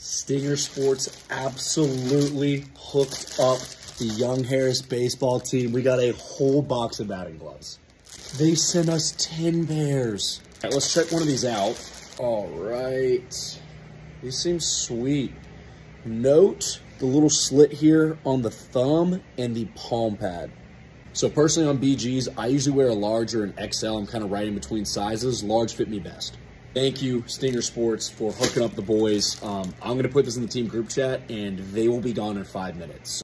Stinger Sports absolutely hooked up the Young Harris baseball team. We got a whole box of batting gloves. They sent us 10 pairs. All right, let's check one of these out. All right. These seem sweet. Note the little slit here on the thumb and the palm pad. So personally on BGs, I usually wear a large or an XL. I'm kind of right in between sizes. Large fit me best. Thank you, Stinger Sports, for hooking up the boys. I'm going to put this in the team group chat, and they will be gone in 5 minutes.